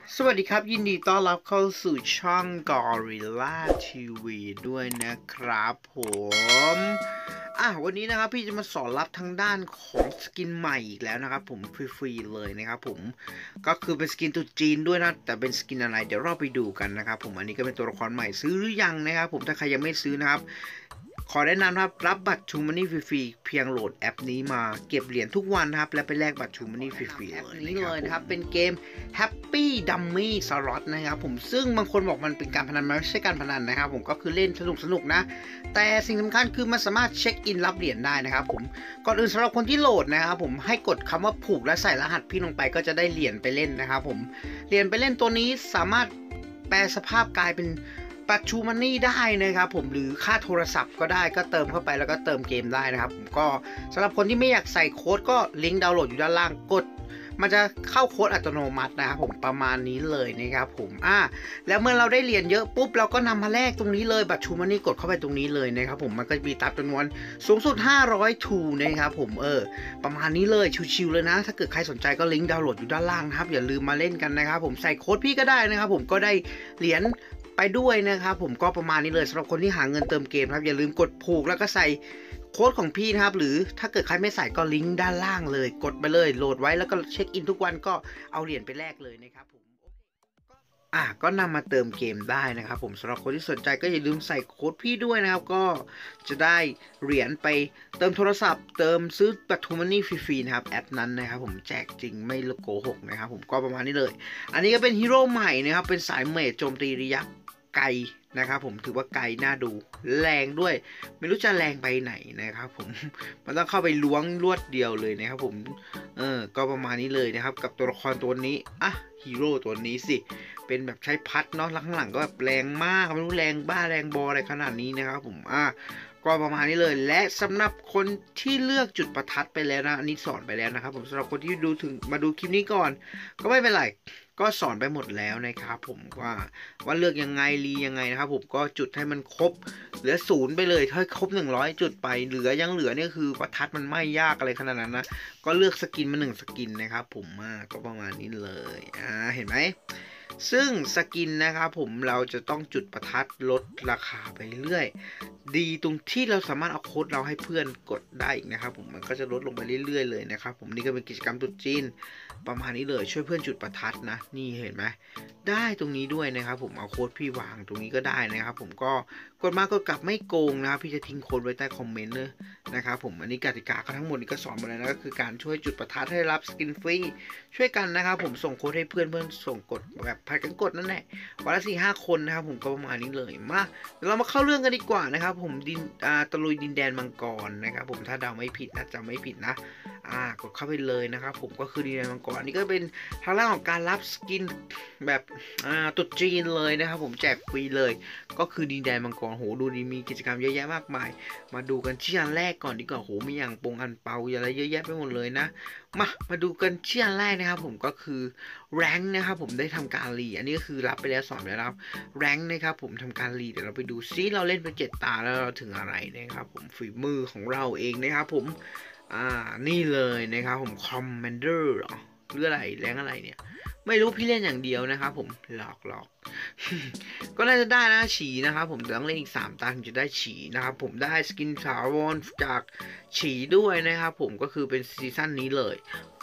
สวัสดีครับยินดีต้อนรับเข้าสู่ช่อง Gorilla TV ด้วยนะครับผมวันนี้นะครับพี่จะมาสอนรับทางด้านของสกินใหม่อีกแล้วนะครับผมฟรีๆเลยนะครับผมก็คือเป็นสกินตัวจีนด้วยนะแต่เป็นสกินอะไรเดี๋ยวเราไปดูกันนะครับผมอันนี้ก็เป็นตัวละครใหม่ซื้อหรือยังนะครับผมถ้าใครยังไม่ซื้อนะครับขอแนะนำครับรับบัตรชูมันนี่ฟรีๆเพียงโหลดแอปนี้มาเก็บเหรียญทุกวันนะครับและไปแลกบัตรชูมันนี่ฟรีๆเลยนะครับเป็นเกม Happy Dummy Slot นะครับผมซึ่งบางคนบอกมันเป็นการพนันมันไม่ใช่การพนันนะครับผมก็คือเล่นสนุกนะแต่สิ่งสำคัญคือมันสามารถเช็คอินรับเหรียญได้นะครับผมก่อนอื่นสำหรับคนที่โหลดนะครับผมให้กดคำว่าผูกและใส่รหัสพี่ลงไปก็จะได้เหรียญไปเล่นนะครับผมเหรียญไปเล่นตัวนี้สามารถแปลสภาพกลายเป็นบัตรชูมันนี่ได้นะครับผมหรือค่าโทรศัพท์ก็ได้ก็เติมเข้าไปแล้วก็เติมเกมได้นะครับผมก็สำหรับคนที่ไม่อยากใส่โค้ดก็ลิงก์ดาวน์โหลดอยู่ด้านล่างกดมันจะเข้าโค้ดอัตโนมัตินะครับผมประมาณนี้เลยนะครับผมแล้วเมื่อเราได้เหรียญเยอะปุ๊บเราก็นำมาแลกตรงนี้เลยบัตรชูมันนี่กดเข้าไปตรงนี้เลยนะครับผมมันก็มีตับจำนวนสูงสุด500ทูนะครับผมประมาณนี้เลยชิวๆเลยนะถ้าเกิดใครสนใจก็ลิงก์ดาวน์โหลดอยู่ด้านล่างนะครับอย่าลืมมาเล่นกันนะครับผมใส่โค้ดพี่ก็ได้นะครับผมก็ได้เหรียญไปด้วยนะครับผมก็ประมาณนี้เลยสำหรับคนที่หาเงินเติมเกมครับอย่าลืมกดผูกแล้วก็ใส่โค้ดของพี่นะครับหรือถ้าเกิดใครไม่ใส่ก็ลิงก์ด้านล่างเลยกดไปเลยโหลดไว้แล้วก็เช็คอินทุกวันก็เอาเหรียญไปแลกเลยนะครับผมก็นำมาเติมเกมได้นะครับผมสำหรับคนที่สนใจก็อย่าลืมใส่โค้ดพี่ด้วยนะครับก็จะได้เหรียญไปเติมโทรศัพท์เติมซื้อบัตรทูมันนี่ฟรีๆนะครับแอปนั้นนะครับผมแจกจริงไม่โกหกนะครับผมก็ประมาณนี้เลยอันนี้ก็เป็นฮีโร่ใหม่นะครับเป็นสายเมจโจมตีระยะไกลนะครับผมถือว่าไกลน่าดูแรงด้วยไม่รู้จะแรงไปไหนนะครับผมมันต้องเข้าไปล้วงลวดเดียวเลยนะครับผมก็ประมาณนี้เลยนะครับกับตัวละครตัวนี้ฮีโร่ตัวนี้สิเป็นแบบใช้พัดเนาะข้างหลังก็แบบแรงมากไม่รู้แรงบ้าแรงบออะไรขนาดนี้นะครับผมก็ประมาณนี้เลยและสำหรับคนที่เลือกจุดประทัดไปแล้วนะอันนี้สอนไปแล้วนะครับผมสำหรับคนที่มาดูคลิปนี้ก่อนก็ไม่เป็นไรก็สอนไปหมดแล้วนะครับผมว่าเลือกยังไงยังไงนะครับผมก็จุดให้มันครบเหลือ0ไปเลยถ้าครบ100จุดไปเหลือเนี่ยคือประทัดมันไม่ยากอะไรขนาดนั้นนะก็เลือกสกินมา1สกินนะครับผมก็ประมาณนี้เลยเห็นไหมซึ่งสกินนะครับผมเราจะต้องจุดประทัดลดราคาไปเรื่อยดีตรงที่เราสามารถเอาโค้ดเราให้เพื่อนกดได้อีกนะครับผมมันก็จะลดลงไปเรื่อยๆเลยนะครับผมนี่ก็เป็นกิจกรรมตุ๊จีนประมาณนี้เลยช่วยเพื่อนจุดประทัดนะนี่เห็นไหมได้ตรงนี้ด้วยนะครับผมเอาโค้ดพี่วางตรงนี้ก็ได้นะครับผมก็กดมากดกลับไม่โกงนะครับพี่จะทิ้งโค้ดไว้ใต้คอมเมนต์นะครับผมอันนี้กติกาทั้งหมดนี้ก็สอนมาแล้วนะก็คือการช่วยจุดประทัดให้รับสกินฟรีช่วยกันนะครับผมส่งโค้ดให้เพื่อนส่งกดแบบผัดกันกดนั่นแหละวันละ4-5 คนนะครับผมก็ประมาณนี้เลยมาเดี๋ยวเรามาเข้าเรื่องกันดีกว่านะครับผมตะลุยดินแดนมังกรนะครับผมถ้าเดาไม่ผิดนะจำไม่ผิดนะกดเข้าไปเลยนะครับผมก็คือดินแดนมังกรอันนี้ก็เป็นทางด้านของการรับสกินแบบตุ๊จีนเลยนะครับผมแจกฟรีเลยก็คือดินแดนมังกรโหดูดีมีกิจกรรมเยอะแยะมากมายมาดูกันที่อันแรกก่อนดีกว่าโหมีอย่างปงอันเปาอะไรเยอะแยะไปหมดเลยนะมาดูกันที่อันแรกนะครับผมก็คือแรงค์นะครับผมได้ทำการรีอันนี้ก็คือรับไปแล้วสอนไปแล้วแรงค์นะครับผมทำการรีเดี๋ยวเราไปดูซิเราเล่นไป7 ตาแล้วเราถึงอะไรนะครับผมฝีมือของเราเองนะครับผมนี่เลยนะครับผมคอมมานเดอร์หรืออะไรแรงอะไรเนี่ยไม่รู้พี่เล่นอย่างเดียวนะครับผมหลอกก็น่าจะได้นะฉีนะครับผมต้องเล่นอีก3 ตาถึงจะได้ฉีนะครับผมได้สกินถาวรจากฉีด้วยนะครับผมก็คือเป็นซีซั่นนี้เลย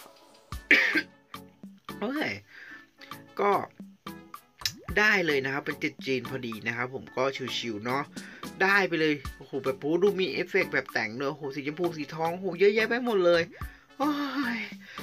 โอเคก็ได้เลยนะครับเป็นจีนพอดีนะครับผมก็ชิวๆเนาะได้ไปเลยโอ้โหแบบโหดูมีเอฟเฟกต์แบบแต่งเลยโอ้โหสีชมพูสีทองโอ้โหเยอะแยะไปหมดเลยโอ้ย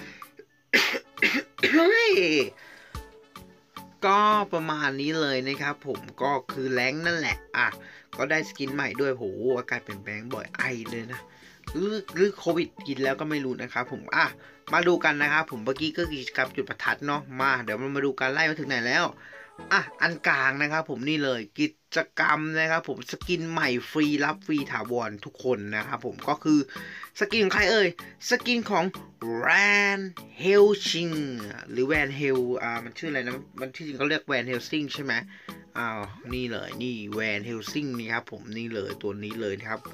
ก็ประมาณนี้เลยนะครับผมก็คือแรงนั่นแหละก็ได้สกินใหม่ด้วยโหอากาศเปลี่ยนแปลงบ่อยไอเลยนะหรือโควิดกินแล้วก็ไม่รู้นะครับผมมาดูกันนะครับผมเมื่อกี้ก็กิจกรรมจุดประทัดเนาะเดี๋ยวมาดูกันไล่มาถึงไหนแล้วอันกลางนะครับผมนี่เลยกิจกรรมนะครับผมสกินใหม่ฟรีรับฟรีถาวรทุกคนนะครับผมก็คือสกินของใครสกินของแวนเฮลชิงหรือแวนเฮลมันชื่ออะไรนะมันที่จริงเขาเรียกแวนเฮลซิงใช่ไหมนี่เลยนี่แวนเฮลซิงนี่ครับผมนี่เลยตัวนี้เลยครับ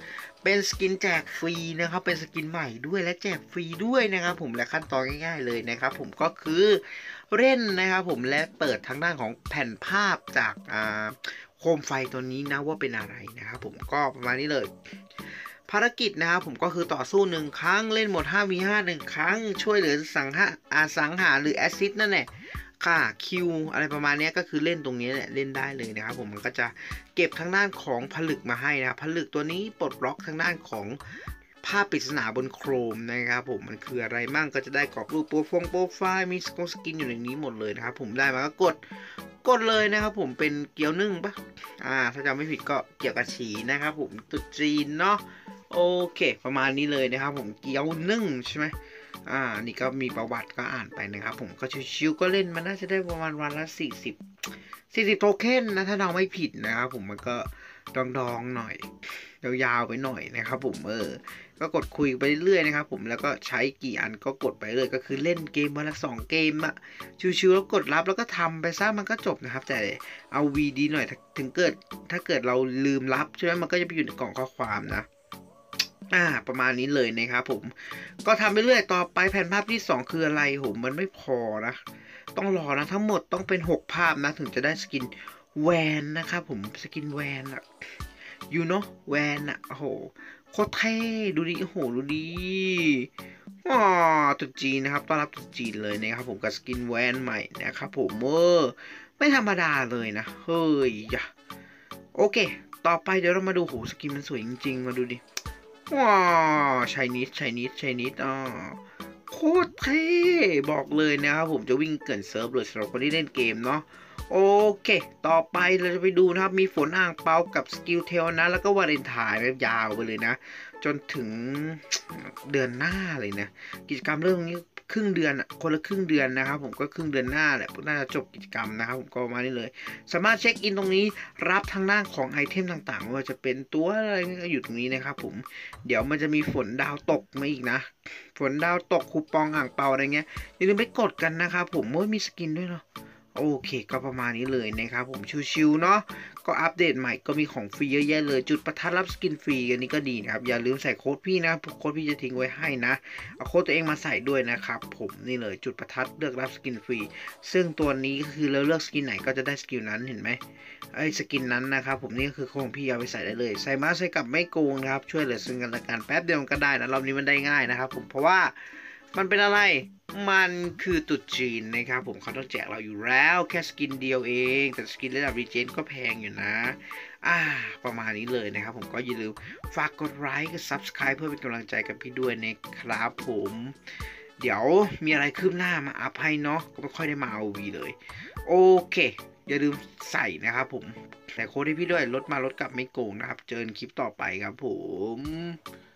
เป็นสกินแจกฟรีนะครับเป็นสกินใหม่ด้วยและแจกฟรีด้วยนะครับผมและขั้นตอนง่ายๆเลยนะครับผมก็คือเล่นนะครับผมและเปิดทางด้านของแผ่นภาพจากโคมไฟตัวนี้นะว่าเป็นอะไรนะครับผมก็ประมาณนี้เลยภารกิจนะครับผมก็คือต่อสู้1ครั้งเล่นโหมด 5v5 1ครั้งช่วยเหลือสังหารหรือแอซิดนั่นแหละค่ะคิวอะไรประมาณนี้ก็คือเล่นตรงนี้แหละเล่นได้เลยนะครับผมมันก็จะเก็บทางด้านของผลึกมาให้นะครับผลึกตัวนี้ปลดล็อกทางด้านของภาพปริศนาบนโครมนะครับผมมันคืออะไรมั่งก็จะได้กรอบรูปโปรไฟล์มีสกินอยู่ในนี้หมดเลยนะครับผมได้มาก็กดเลยนะครับผมเป็นเกี๊ยวนึ่งปะถ้าจำไม่ผิดก็เกี่ยวกับฉีนะครับผมตุ๊จีนเนาะโอเคประมาณนี้เลยนะครับผมเกี๊ยวนึ่งใช่ไหมนี่ก็มีประวัติก็อ่านไปนะครับผมก็ชิวๆก็เล่นมันน่าจะได้ประมาณวันละ40โทเค็นนะถ้าเราไม่ผิดนะครับผมมันก็ดองๆหน่อยยาวๆไปหน่อยนะครับผมก็กดคุยไปเรื่อยๆนะครับผมแล้วก็ใช้กี่อันก็กดไปเลยก็คือเล่นเกมวันละ2เกมอะชิวๆแล้วกดรับแล้วก็ทำไปซะมันก็จบนะครับแต่เอาวีดีหน่อยถ้าเกิดเราลืมรับใช่ไหมมันก็จะไปอยู่ในกล่องข้อความนะประมาณนี้เลยนะครับผมก็ทำไปเรื่อยต่อไปแผ่นภาพที่2คืออะไรผมมันไม่พอนะต้องรอนะทั้งหมดต้องเป็น6ภาพนะถึงจะได้สกินแวนนะครับผมสกินแวนอะแวนอะโอ้โหโคตรเท่ดูดิโอ้โหดูดิตุ๊จีนนะครับต้อนรับตุ๊จีนเลยนะครับผมกับสกินแวนใหม่นะครับผมไม่ธรรมดาเลยนะเฮ้ยโอเคต่อไปเดี๋ยวเรามาดูโหสกินมันสวยจริงๆมาดูดิชายนิดโคตรเท่บอกเลยนะครับผมจะวิ่งเกินเซิร์ฟเลยสำหรับคนที่เล่นเกมเนาะโอเคต่อไปเราจะไปดูนะครับมีฝนอ่างเปากับสกิลเทลนะแล้วก็วาเลนไทน์แบบยาวไปเลยนะจนถึงเดือนหน้าเลยนะกิจกรรมเรื่องนี้ครึ่งเดือนคนละครึ่งเดือนนะครับผมก็ครึ่งเดือนหน้าแหละน่าจะจบกิจกรรมนะครับผมก็มาได้เลยสามารถเช็คอินตรงนี้รับทางด้านของไอเทมต่างๆว่าจะเป็นตัวอะไรก็อยู่ตรงนี้นะครับผมเดี๋ยวมันจะมีฝนดาวตกมาอีกนะฝนดาวตกคูปองอ่างเปาอะไรเงี้ยอย่าลืมไปกดกันนะครับผมมีสกินด้วยเนาะโอเคก็ประมาณนี้เลยนะครับผมชิวๆเนาะก็อัปเดตใหม่ก็มีของฟรีเยอะแยะเลยจุดประทัดรับสกินฟรีอันนี้ก็ดีนะครับอย่าลืมใส่โค้ดพี่นะโค้ดพี่จะทิ้งไว้ให้นะเอาโค้ดตัวเองมาใส่ด้วยนะครับผมนี่เลยจุดประทัดเลือกรับสกินฟรีซึ่งตัวนี้ก็คือเราเลือกสกินไหนก็จะได้สกิลนั้นเห็นไหมไอ้สกินนั้นนะครับผมนี่ก็คือของพี่เอาไปใส่ได้เลยใส่มาใส่กับไม่โกงนะครับช่วยเหลือซึ่งกันและกันแป๊บเดียวก็ได้นะรอบนี้มันได้ง่ายนะครับผมเพราะว่ามันเป็นอะไรมันคือตุ๊จีนนะครับผมเขาต้องแจกเราอยู่แล้วแค่สกินเดียวเองแต่สกินระดับรีเจนก็แพงอยู่นะประมาณนี้เลยนะครับผมก็อย่าลืมฝากกดไลค์กด Subscribe เพื่อเป็นกำลังใจกับพี่ด้วยนะครับผมเดี๋ยวมีอะไรคืบหน้ามาอัพให้เนาะก็ไม่ค่อยได้มาเอาวีเลยโอเคอย่าลืมใส่นะครับผมแต่โค้ดให้พี่ด้วยลดกลับไม่โกงนะครับเจอกันคลิปต่อไปครับผม